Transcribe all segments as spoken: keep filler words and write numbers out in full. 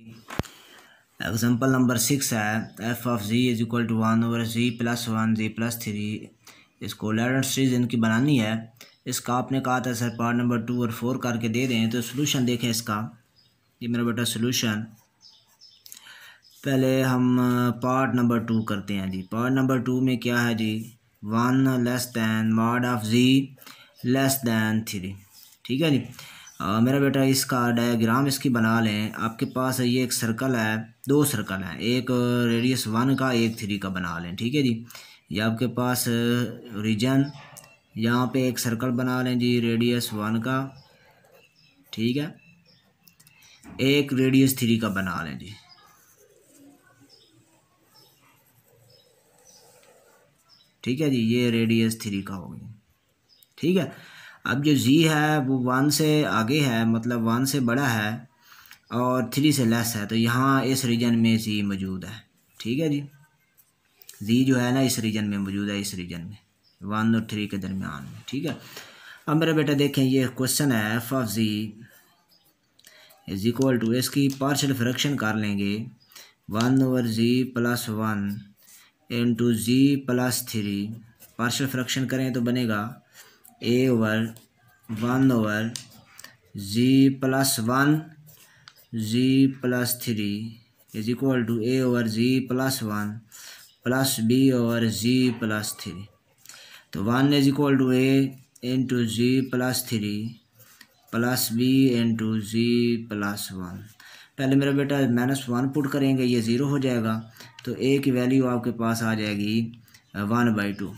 Example number six है f of g is equal to one over g plus one g plus three. इसको ladder series इनकी बनानी है। इसका आपने कहा था सर पार्ट नंबर टू और फोर करके दे दें, तो सोल्यूशन देखें इसका। ये मेरा बेटा सोल्यूशन, पहले हम पार्ट नंबर टू करते हैं जी। पार्ट नंबर टू में क्या है जी, one less than mod of g less than three. ठीक है जी। आ, मेरा बेटा इसका डायग्राम इसकी बना लें। आपके पास ये एक सर्कल है, दो सर्कल हैं, एक रेडियस वन का एक थ्री का बना लें। ठीक है जी। ये आपके पास रीजन, यहाँ पे एक सर्कल बना लें जी रेडियस वन का, ठीक है, एक रेडियस थ्री का बना लें जी। ठीक है जी, ये रेडियस थ्री का हो गया। ठीक है। अब जो जी है वो वन से आगे है, मतलब वन से बड़ा है और थ्री से लेस है, तो यहाँ इस रीजन में जी मौजूद है। ठीक है जी, जी जो है ना इस रीजन में मौजूद है, इस रीजन में वन और थ्री के दरमियान में। ठीक है। अब मेरा बेटा देखें, ये क्वेश्चन है f of g is equal to, इसकी पार्शियल फ्रैक्शन कर लेंगे, one over g plus one into g plus three. Partial fraction करें तो बनेगा a over one over g plus one g plus three is equal to a over g plus one plus b over g plus three. तो one is equal to a into g plus three plus b into g plus one. पहले मेरा बेटा minus one put करेंगे, ये zero हो जाएगा, तो ए की वैल्यू आपके पास आ जाएगी वन बाई टू।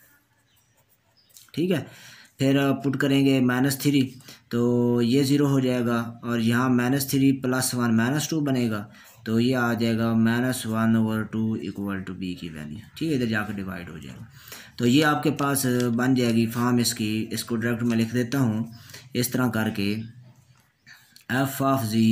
ठीक है। फिर पुट करेंगे माइनस थ्री, तो ये ज़ीरो हो जाएगा और यहाँ minus three plus one minus two बनेगा, तो ये आ जाएगा minus one over two equal to b की वैल्यू। ठीक है, इधर जाकर डिवाइड हो जाएगा, तो ये आपके पास बन जाएगी फॉर्म इसकी। इसको डायरेक्ट मैं लिख देता हूँ इस तरह करके, f of g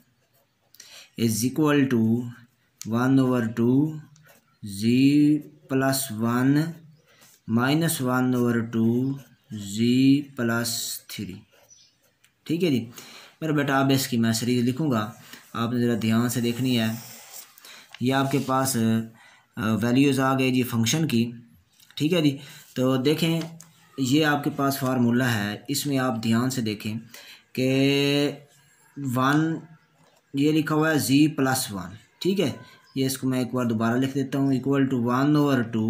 is equal to one over two g plus one minus one over two g plus three. ठीक है जी। मेरा बेटा अब इसकी मैं सीरीज लिखूँगा, आपने ज़रा ध्यान से देखनी है। ये आपके पास वैल्यूज़ आ गई जी फंक्शन की। ठीक है जी। तो देखें, ये आपके पास फार्मूला है, इसमें आप ध्यान से देखें कि वन ये लिखा हुआ है जी प्लस वन। ठीक है, ये इसको मैं एक बार दोबारा लिख देता हूँ, equal to one over two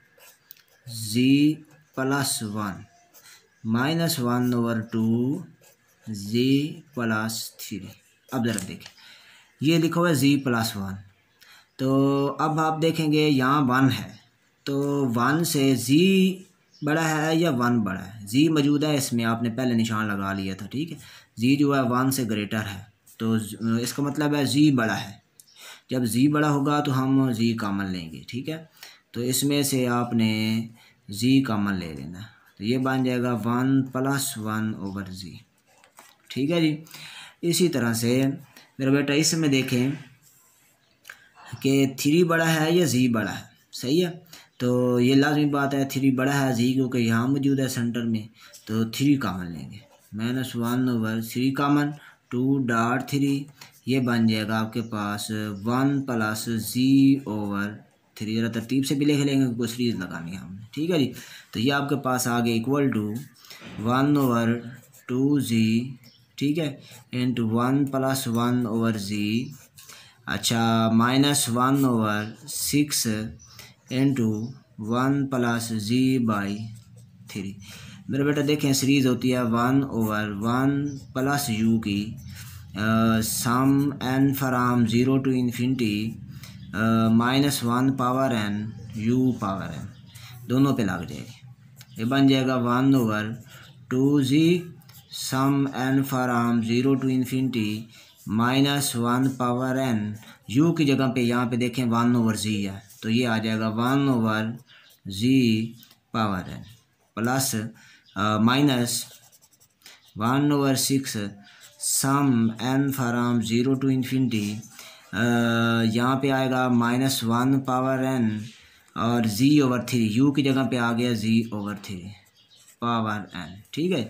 g plus one minus one over two g plus three. अब ज़रा देखें, ये लिखा हुआ है जी प्लस वन, तो अब आप देखेंगे यहाँ वन है, तो वन से जी बड़ा है या वन बड़ा है, जी मौजूद है इसमें, आपने पहले निशान लगा लिया था। ठीक है, जी जो है वन से ग्रेटर है, तो इसका मतलब है जी बड़ा है। जब जी बड़ा होगा तो हम जी कॉमन लेंगे। ठीक है, तो इसमें से आपने जी कॉमन ले लेना, तो ये बन जाएगा one plus one over g. ठीक है जी। इसी तरह से मेरा बेटा इसमें देखें कि थ्री बड़ा है या जी बड़ा है, सही है, तो ये लाजमी बात है थ्री बड़ा है जी, क्योंकि यहाँ मौजूद है सेंटर में, तो थ्री कॉमन लेंगे, minus one over three common, two dot three, ये बन जाएगा आपके पास one plus g over three. ज़रा तरतीब से भी लिख लेंगे क्योंकि सीरीज लगानी है हमने। ठीक है जी। तो ये आपके पास आ गया equal to one over two g, ठीक है, into one plus one over g, अच्छा, minus one over six into one plus g by three. मेरे बेटा देखें, सीरीज होती है one over one plus u की, sum n from zero to infinity minus one power n u power n, दोनों पे लग जाएगी। ये बन जाएगा one over two g sum n from zero to infinity minus one power n, u की जगह पे यहाँ पे देखें वन ओवर जी है, तो ये आ जाएगा one over g power n plus minus one over six sum n from zero to infinity, यहाँ पे आएगा माइनस वन पावर एन और जी ओवर थ्री, यू की जगह पे आ गया g over three power n. ठीक है,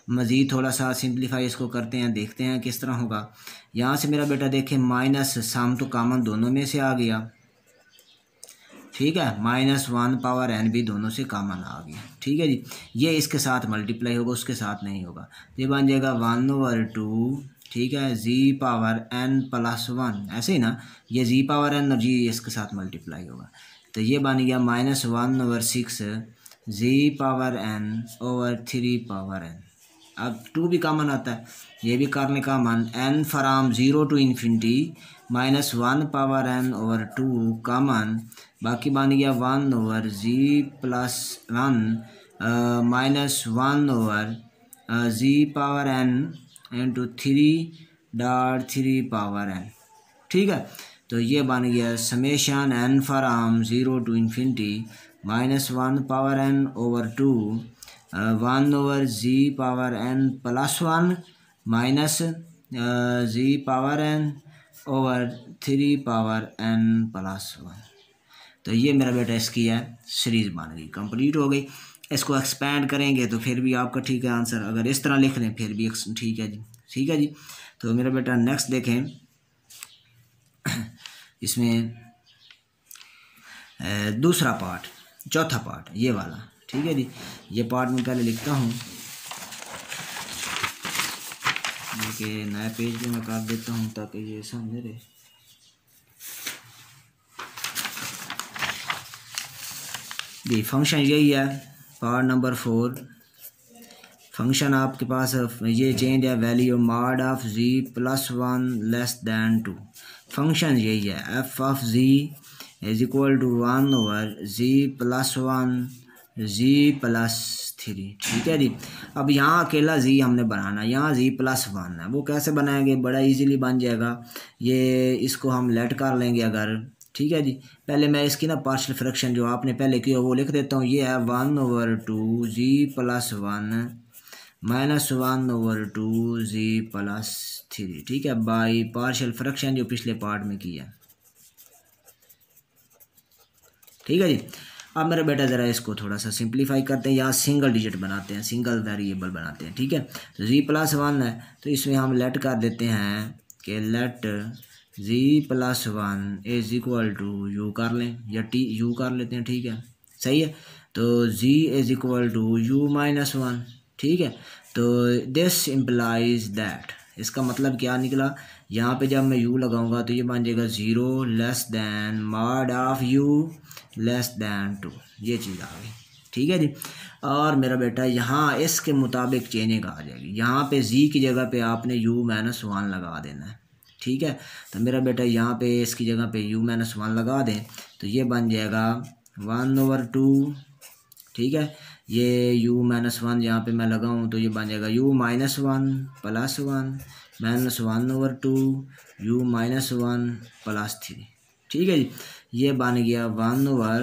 मज़ीद थोड़ा सा सिंप्लीफाई इसको करते हैं, देखते हैं किस तरह होगा। यहाँ से मेरा बेटा देखें माइनस सम तो कॉमन दोनों में से आ गया, ठीक है, माइनस वन पावर एन भी दोनों से कॉमन आ गया, ठीक है जी। ये इसके साथ मल्टीप्लाई होगा, उसके साथ नहीं होगा। ये बन जाएगा वन ओवर टू, ठीक है, g power n plus one, ऐसे ही ना, ये जी पावर एन और जी इसके साथ मल्टीप्लाई होगा, तो ये बन गया minus one over six g power n over three power n. अब टू भी कॉमन आता है, ये भी कर लें common, n from zero to infinity minus one power n over two common, बाकी बन गया one over g plus one minus one over g power n into three dot three power n, ठीक है। तो ये बन गया summation n from zero to infinity minus one power n over two one over g power n plus one minus g power n over three power n plus one. तो ये मेरा बेटा इसकी है सीरीज़ बन गई, कंप्लीट हो गई। इसको एक्सपेंड करेंगे तो फिर भी आपका ठीक है आंसर, अगर इस तरह लिख लें फिर भी ठीक है जी, ठीक है जी। तो मेरा बेटा नेक्स्ट देखें, इसमें दूसरा पार्ट, चौथा पार्ट ये वाला, ठीक है जी। ये पार्ट मैं पहले लिखता हूँ, कि नया पेज भी मैं कर देता हूँ ताकि ये सामने रहे। जी फंक्शन यही है, पार्ट नंबर फोर। फंक्शन आपके पास ये चेंज है, value mod of g plus one less than two. Function यही है, f of g is equal to one over g plus one g plus three, ठीक है जी। अब यहाँ अकेला जी हमने बनाना, यहाँ जी प्लस वन है, वो कैसे बनाएंगे, बड़ा इजीली बन जाएगा। ये इसको हम लेट कर लेंगे अगर, ठीक है जी। पहले मैं इसकी ना पार्शियल फ्रैक्शन जो आपने पहले किया वो लिख देता हूँ। ये है one over two g plus one minus one over two g plus three, ठीक है, बाई पार्शियल फ्रैक्शन जो पिछले पार्ट में किया, ठीक है जी। अब मेरा बेटा ज़रा इसको थोड़ा सा सिंप्लीफाई करते हैं, यहाँ सिंगल डिजिट बनाते हैं, सिंगल वेरिएबल बनाते हैं, ठीक है। तो जी प्लस वन है तो इसमें हम लेट कर देते हैं कि let g plus one is equal to u कर लें, या टी यू कर लेते हैं, ठीक है, सही है। तो g is equal to u minus one, ठीक है। तो दिस इम्प्लाइज दैट, इसका मतलब क्या निकला, यहाँ पे जब मैं u लगाऊंगा तो ये बन जाएगा zero less than mod of u less than two, ये चीज़ आ गई, ठीक है जी। और मेरा बेटा यहाँ इसके मुताबिक चेंजिंग आ जाएगी, यहाँ पे z की जगह पे आपने u माइनस वन लगा देना है, ठीक है। तो मेरा बेटा यहाँ पे इसकी जगह पे u माइनस वन लगा दें तो ये बन जाएगा वन ओवर टू, ठीक है। ये u माइनस वन यहाँ पे मैं लगाऊँ तो ये बन जाएगा u minus one plus one minus one over two u minus one plus three, ठीक है जी। ये बन गया वन ओवर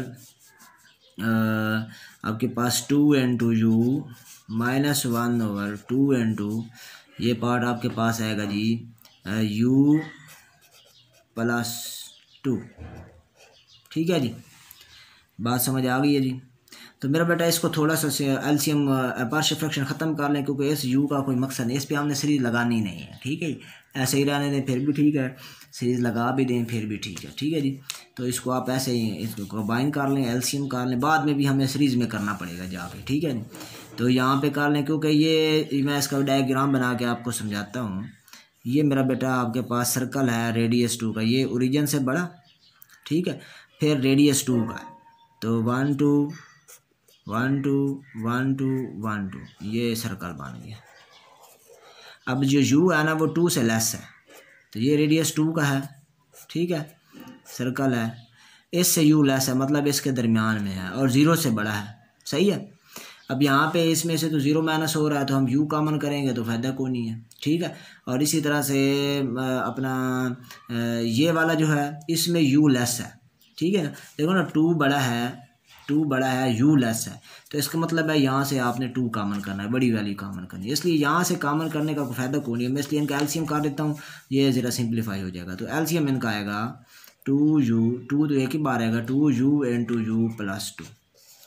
आपके पास two n two u minus one over two n two, ये पार्ट आपके पास आएगा जी यू प्लस टू, ठीक है जी। बात समझ आ गई है जी। तो मेरा बेटा इसको थोड़ा सा एलसीएम पार्शियल फ्रैक्शन ख़त्म कर लें, क्योंकि इस यू का कोई मकसद नहीं, इस पे हमने सीरीज़ लगानी नहीं है, ठीक है। ऐसे ही रहने दें फिर भी ठीक है, सीरीज़ लगा भी दें फिर भी ठीक है, ठीक है जी। तो इसको आप ऐसे ही इसको कंबाइन कर लें, एलसीएम कर लें, बाद में भी हमें सीरीज़ में करना पड़ेगा जाके, ठीक है। तो यहाँ पे कर लें, क्योंकि ये मैं इसका डायग्राम बना के आपको समझाता हूँ। ये मेरा बेटा आपके पास सर्कल है रेडियस टू का, ये ओरिजिन से बड़ा, ठीक है, फिर रेडियस टू का, तो one two one two one two one two, ये सर्कल बन गया। अब जो u है ना वो टू से लेस है, तो ये रेडियस टू का है, ठीक है, सर्कल है, इससे u लेस है मतलब इसके दरमियान में है और ज़ीरो से बड़ा है, सही है। अब यहाँ पे इसमें से तो ज़ीरो माइनस हो रहा है तो हम u कॉमन करेंगे तो फ़ायदा कोई नहीं है, ठीक है। और इसी तरह से अपना ये वाला जो है इसमें u लेस है, ठीक है। देखो ना टू बड़ा है, टू बड़ा है, u लेस है, तो इसका मतलब है यहाँ से आपने टू कॉमन करना है, बड़ी वैल्यू कॉमन करनी है, इसलिए यहाँ से कॉमन करने का कोई फ़ायदा कोई नहीं है। मैं इसलिए इनका एलसीएम कर देता हूँ, ये ज़रा सिंप्लीफाई हो जाएगा। तो एलसीएम इनका आएगा टू यू, टू तो एक ही बार आएगा, two u n two u plus two,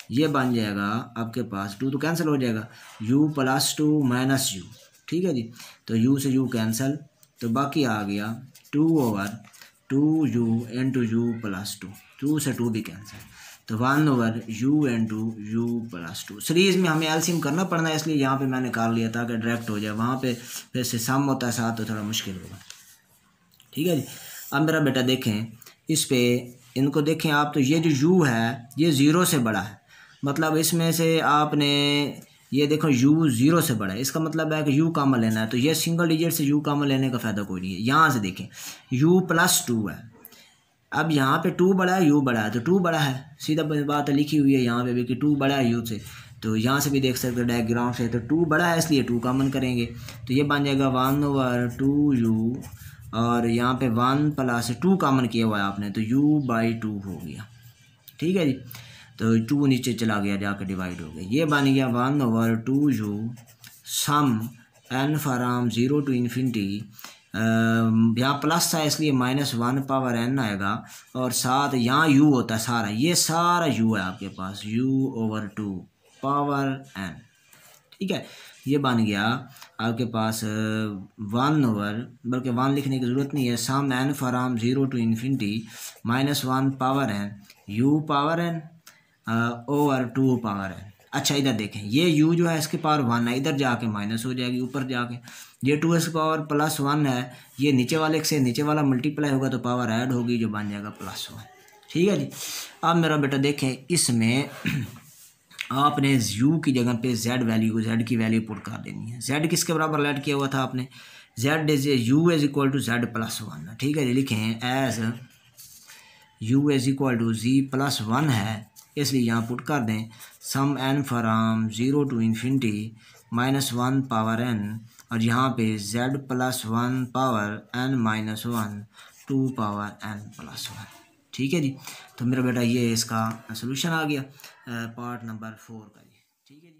ये बन जाएगा आपके पास, टू तो कैंसिल हो जाएगा, u plus two minus u, ठीक है जी। तो u से u कैंसिल, तो बाकी आ गया two over two u into u plus two, two से टू भी कैंसिल, तो one over u into u plus two. Series में हमें एलसीएम करना पड़ना है, इसलिए यहाँ पे मैंने निकाल लिया ताकि डायरेक्ट हो जाए, वहाँ पे फिर से सम होता है साथ तो थोड़ा मुश्किल होगा, ठीक है जी। अब मेरा बेटा देखें इस पे, इनको देखें आप, तो ये जो u है ये ज़ीरो से बड़ा है, मतलब इसमें से आपने ये देखो u ज़ीरो से बड़ा है, इसका मतलब है कि u कॉमन लेना है, तो ये सिंगल डिजिट से u कॉमन लेने का फ़ायदा कोई नहीं है। यहाँ से देखें u प्लस टू है, अब यहाँ पे टू बड़ा है u बड़ा है, तो टू बड़ा है, सीधा बात लिखी हुई है यहाँ पे भी कि टू बड़ा है u से, तो यहाँ से भी देख सकते हो डायग्राम से, तो टू बड़ा है इसलिए टू कॉमन करेंगे, तो ये बन जाएगा वन ओवर टू यू, और यहाँ पे वन प्लस टू कॉमन किया हुआ है आपने, तो u बाई टू हो गया, ठीक है जी। तो टू नीचे चला गया जाकर डिवाइड हो गया, ये बन गया one over two u sum n from zero to infinity, यहाँ प्लस था इसलिए माइनस वन पावर एन आएगा, और साथ यहाँ u होता है सारा, ये सारा u है आपके पास, u over two power n, ठीक है। ये बन गया आपके पास वन ओवर, बल्कि वन लिखने की ज़रूरत नहीं है, sum n from zero to infinity minus one power n u power n over two power n. अच्छा इधर देखें, ये u जो है इसके पावर वन है, इधर जाके माइनस हो जाएगी ऊपर जाके, ये टू इसके पावर प्लस वन है, ये नीचे वाले से नीचे वाला मल्टीप्लाई होगा तो पावर ऐड होगी जो बन जाएगा प्लस वन, ठीक है जी। अब मेरा बेटा देखें इसमें आपने u की जगह पे z वैल्यू को, z की वैल्यू पुट कर देनी है। z किसके बराबर लेट किया हुआ था आपने, z is u is equal to z plus one, ठीक है जी। लिखें as u is equal to z plus one है, इसलिए यहाँ पुट कर दें sum n from zero to infinity minus one power n, और यहाँ पे z plus one power n minus one two power n plus one, ठीक है जी। तो मेरा बेटा ये इसका सोल्यूशन आ गया पार्ट नंबर फोर का जी, ठीक है जी।